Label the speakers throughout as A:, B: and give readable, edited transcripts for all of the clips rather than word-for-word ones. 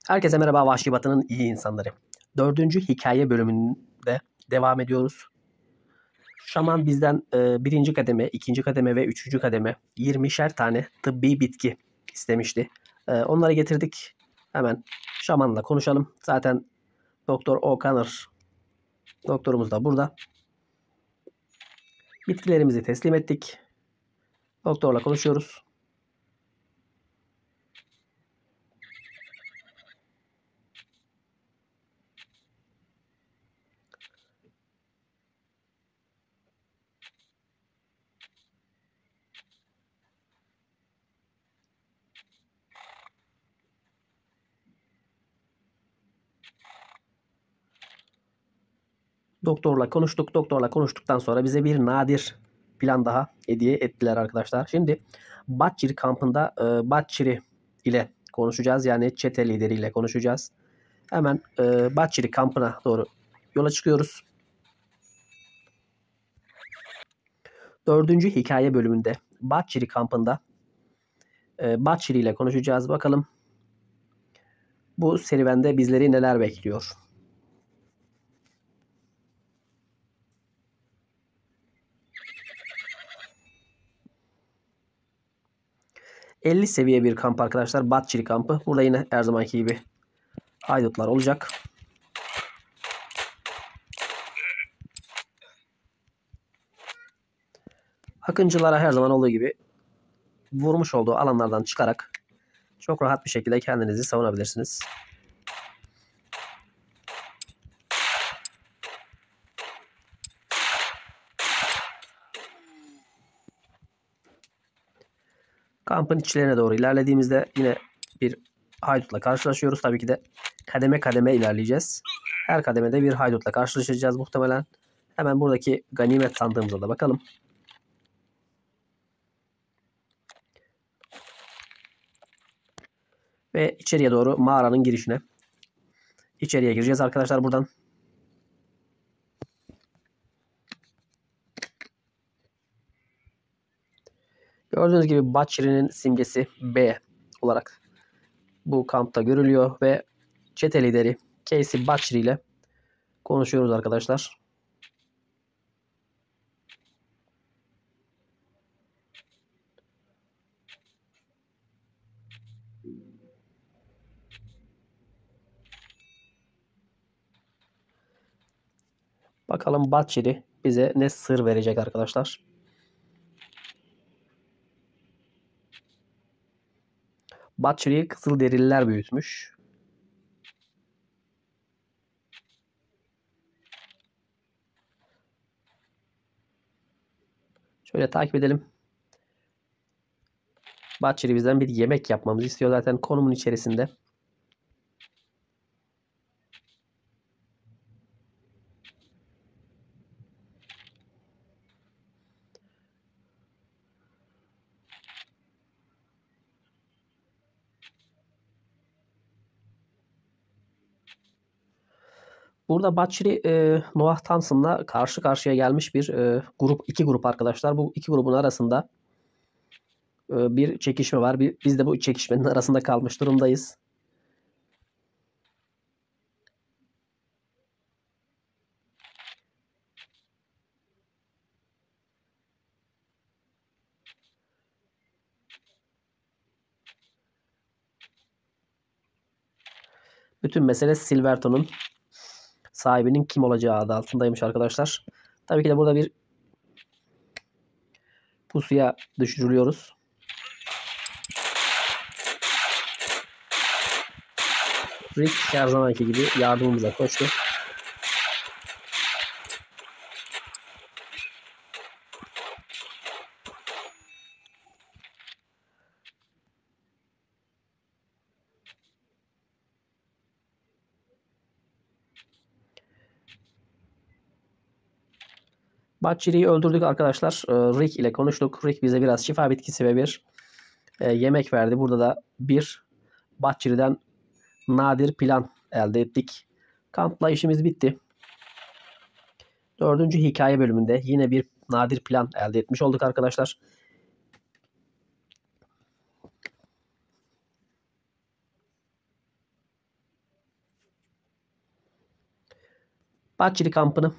A: Herkese merhaba Vahşi Batı'nın iyi insanları. Dördüncü hikaye bölümünde devam ediyoruz. Şaman bizden birinci kademe, ikinci kademe ve üçüncü kademe 20'şer tane tıbbi bitki istemişti. Onları getirdik. Hemen şamanla konuşalım. Zaten Doktor O'Connor doktorumuz da burada. Bitkilerimizi teslim ettik. Doktorla konuşuyoruz. Doktorla konuştuk. Doktorla konuştuktan sonra bize bir nadir plan daha hediye ettiler arkadaşlar. Şimdi Batçiri kampında Batçiri ile konuşacağız. Yani çete lideriyle konuşacağız. Hemen Batçiri kampına doğru yola çıkıyoruz. Dördüncü hikaye bölümünde Batçiri kampında Batçiri ile konuşacağız. Bakalım bu serüvende bizleri neler bekliyor. 50 seviye bir kamp arkadaşlar. Batçiri kampı. Burada yine her zamanki gibi haydutlar olacak. Akıncılara her zaman olduğu gibi vurmuş olduğu alanlardan çıkarak çok rahat bir şekilde kendinizi savunabilirsiniz. Kampın içlerine doğru ilerlediğimizde yine bir haydutla karşılaşıyoruz. Tabii ki de kademe kademe ilerleyeceğiz. Her kademede bir haydutla karşılaşacağız muhtemelen. Hemen buradaki ganimet sandığımıza da bakalım. Ve içeriye doğru mağaranın girişine. İçeriye gireceğiz arkadaşlar buradan. Gördüğünüz gibi Batçiri'nin simgesi B olarak bu kampta görülüyor ve çete lideri Casey Batçiri ile konuşuyoruz arkadaşlar. Bakalım Batçiri bize ne sır verecek arkadaşlar. Batçiri'yi Kızılderililer büyütmüş. Şöyle takip edelim. Batçiri bizden bir yemek yapmamızı istiyor zaten konumun içerisinde. Burada Batçiri Noah Thompson'la karşı karşıya gelmiş bir iki grup arkadaşlar. Bu iki grubun arasında bir çekişme var. Biz de bu çekişmenin arasında kalmış durumdayız. Bütün mesele Silverton'un sahibinin kim olacağı adı altındaymış arkadaşlar. Tabii ki de burada bir pusuya düşürülüyoruz. Rick her zamanki gibi yardımımıza koştu. Batçiri'yi öldürdük arkadaşlar. Rick ile konuştuk. Rick bize biraz şifa bitkisi ve bir yemek verdi. Burada da bir Batçiri'den nadir plan elde ettik. Kampla işimiz bitti. Dördüncü hikaye bölümünde yine bir nadir plan elde etmiş olduk arkadaşlar. Bahçeli kampını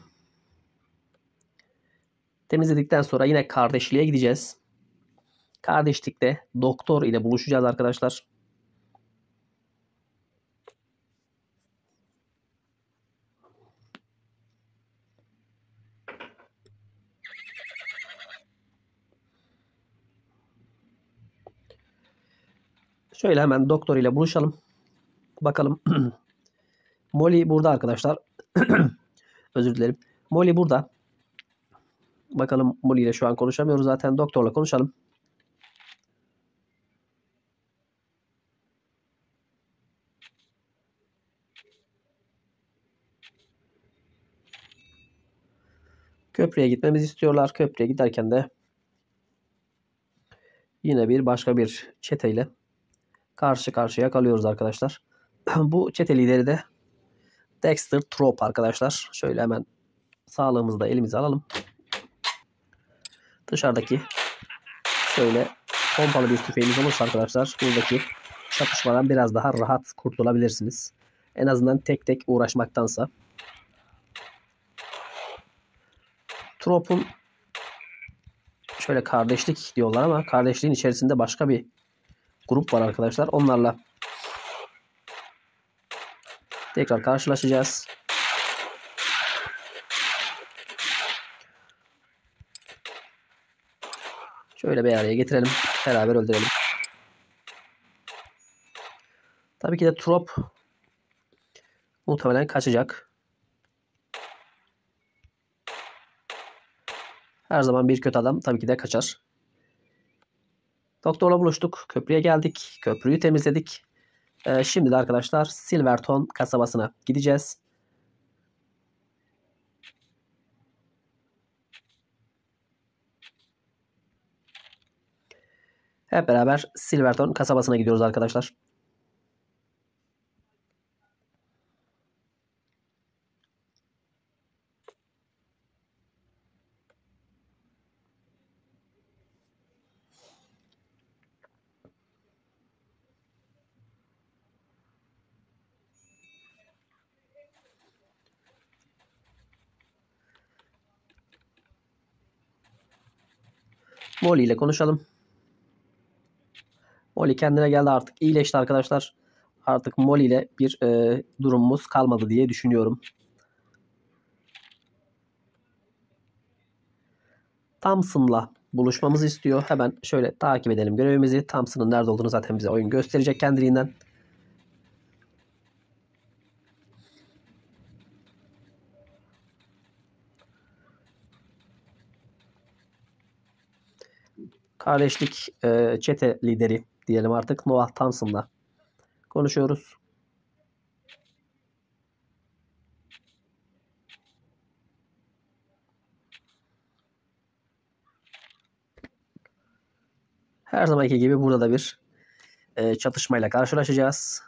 A: temizledikten sonra yine kardeşliğe gideceğiz. Kardeşlikte doktor ile buluşacağız arkadaşlar. Şöyle hemen doktor ile buluşalım. Bakalım. Molly burada arkadaşlar. Özür dilerim. Molly burada. Bakalım, Molly ile şu an konuşamıyoruz zaten. Doktorla konuşalım. Köprüye gitmemizi istiyorlar. Köprüye giderken de yine başka bir çeteyle karşı karşıya kalıyoruz arkadaşlar. Bu çete lideri de Dexter Trop arkadaşlar. Şöyle hemen sağlığımızı da elimize alalım. Dışarıdaki şöyle pompalı bir tüfeğimiz olursa arkadaşlar buradaki çatışmadan biraz daha rahat kurtulabilirsiniz. En azından tek tek uğraşmaktansa. Trop'un şöyle kardeşlik diyorlar ama kardeşliğin içerisinde başka bir grup var arkadaşlar. Onlarla tekrar karşılaşacağız. Şöyle bir araya getirelim. Beraber öldürelim. Tabii ki de Trop muhtemelen kaçacak. Her zaman bir kötü adam tabii ki de kaçar. Doktorla buluştuk. Köprüye geldik. Köprüyü temizledik. Şimdi de arkadaşlar Silverton kasabasına gideceğiz. Hep beraber Silverton kasabasına gidiyoruz arkadaşlar. Molly ile konuşalım. Molly kendine geldi, artık iyileşti arkadaşlar. Artık Molly ile bir durumumuz kalmadı diye düşünüyorum. Thompson'la buluşmamızı istiyor. Hemen şöyle takip edelim görevimizi. Thompson'ın nerede olduğunu zaten bize oyun gösterecek kendiliğinden. Kardeşlik çete lideri diyelim artık, Noah Thompson'la konuşuyoruz. Her zamanki gibi burada da bir çatışmayla karşılaşacağız.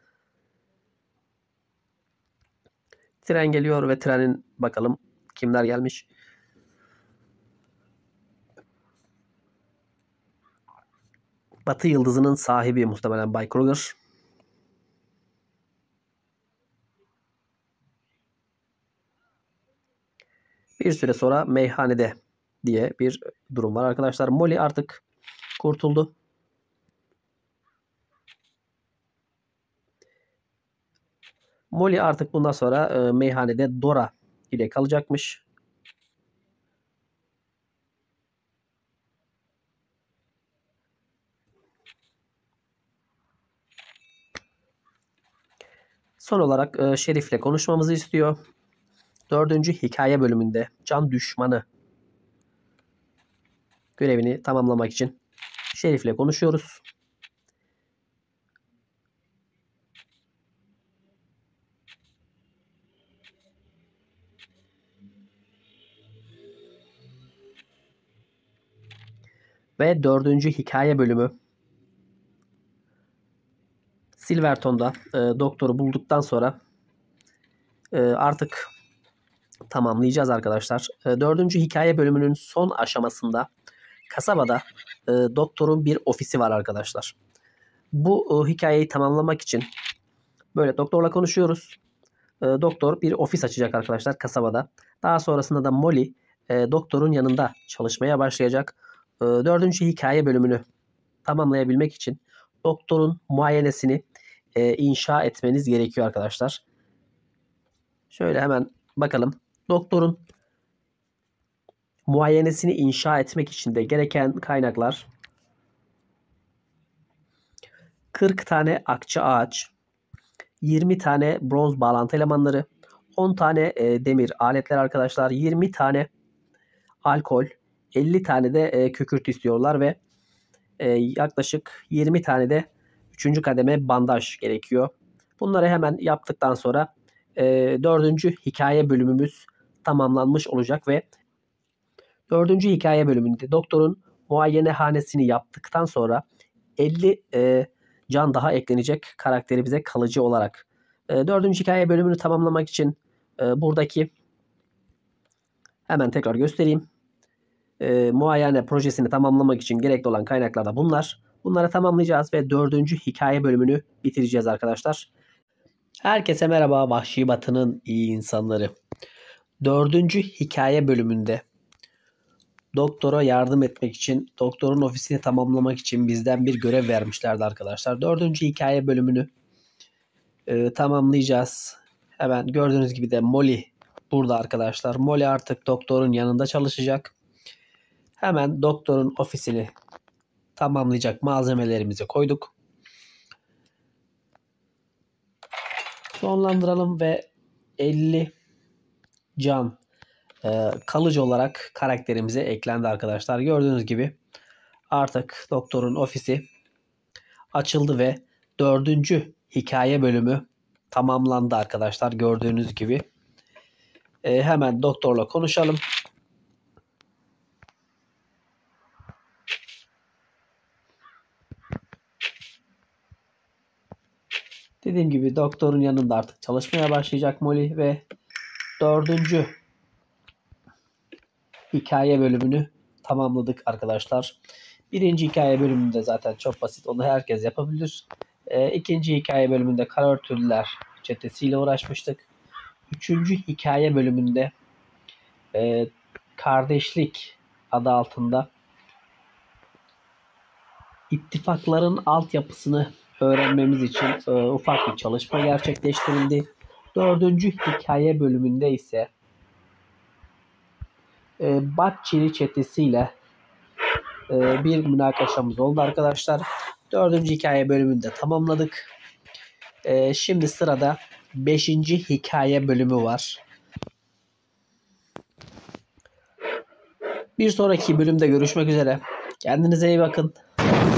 A: Tren geliyor ve trenin bakalım kimler gelmiş. Batı Yıldızı'nın sahibi muhtemelen Bay Kruger. Bir süre sonra meyhanede diye bir durum var arkadaşlar. Molly artık kurtuldu. Molly artık bundan sonra meyhanede Dora ile kalacakmış. Son olarak Şerif'le konuşmamızı istiyor. 4. hikaye bölümünde can düşmanı görevini tamamlamak için Şerif'le konuşuyoruz. Ve 4. hikaye bölümü Silverton'da doktoru bulduktan sonra artık tamamlayacağız arkadaşlar. 4. hikaye bölümünün son aşamasında kasabada doktorun bir ofisi var arkadaşlar. Bu hikayeyi tamamlamak için böyle doktorla konuşuyoruz. doktor bir ofis açacak arkadaşlar kasabada. Daha sonrasında da Molly doktorun yanında çalışmaya başlayacak. Dördüncü hikaye bölümünü tamamlayabilmek için doktorun muayenesini inşa etmeniz gerekiyor arkadaşlar. Şöyle hemen bakalım. Doktorun muayenesini inşa etmek için de gereken kaynaklar 40 tane akça ağaç, 20 tane bronz bağlantı elemanları, 10 tane demir aletler arkadaşlar, 20 tane alkol, 50 tane de kükürt istiyorlar ve yaklaşık 20 tane de 3. kademe bandaj gerekiyor. Bunları hemen yaptıktan sonra 4. hikaye bölümümüz tamamlanmış olacak ve 4. hikaye bölümünde doktorun muayenehanesini yaptıktan sonra 50 can daha eklenecek karakterimize kalıcı olarak. 4. hikaye bölümünü tamamlamak için buradaki hemen tekrar göstereyim. Muayene projesini tamamlamak için gerekli olan kaynaklar da bunlar. Bunları tamamlayacağız ve 4. hikaye bölümünü bitireceğiz arkadaşlar. Herkese merhaba Vahşi Batı'nın iyi insanları. 4. hikaye bölümünde doktora yardım etmek için, doktorun ofisini tamamlamak için bizden bir görev vermişlerdi arkadaşlar. 4. hikaye bölümünü tamamlayacağız. Hemen gördüğünüz gibi de Molly burada arkadaşlar. Molly artık doktorun yanında çalışacak. Hemen doktorun ofisini tamamlayacak malzemelerimizi koyduk. Sonlandıralım ve 50 can kalıcı olarak karakterimize eklendi arkadaşlar. Gördüğünüz gibi artık doktorun ofisi açıldı ve 4. hikaye bölümü tamamlandı arkadaşlar. Gördüğünüz gibi. Hemen doktorla konuşalım. Dediğim gibi doktorun yanında artık çalışmaya başlayacak Molly ve 4. hikaye bölümünü tamamladık arkadaşlar. 1. hikaye bölümünde zaten çok basit. Onu herkes yapabilir. 2. hikaye bölümünde kara örtülüler çetesiyle uğraşmıştık. 3. hikaye bölümünde kardeşlik adı altında ittifakların altyapısını öğrenmemiz için ufak bir çalışma gerçekleştirildi. 4. hikaye bölümünde ise Batçeli çetesiyle bir münakaşamız oldu arkadaşlar. 4. hikaye bölümünde tamamladık. Şimdi sırada 5. hikaye bölümü var. Bir sonraki bölümde görüşmek üzere. Kendinize iyi bakın.